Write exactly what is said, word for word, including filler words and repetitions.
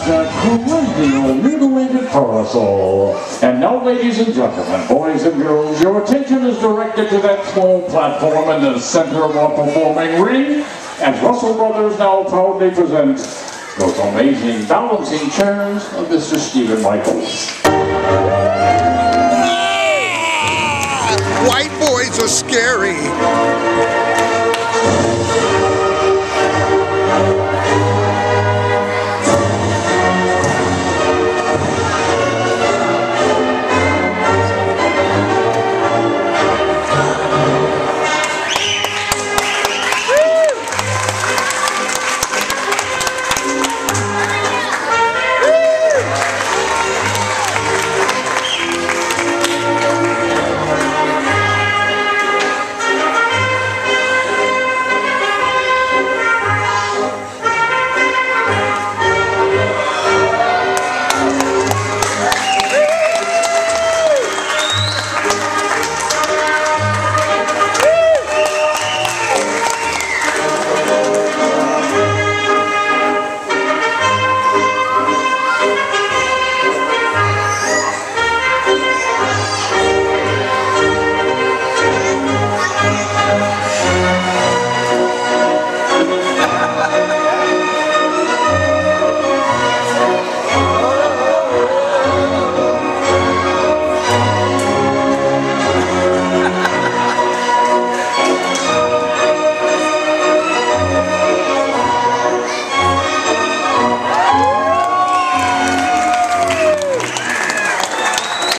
that perennial mutilated parasol. And now, ladies and gentlemen, boys and girls, your attention is directed to that small platform in the center of our performing ring, as Russell Brothers now proudly present those amazing balancing chairs of Mister Stephen Michaels. White boys are scary.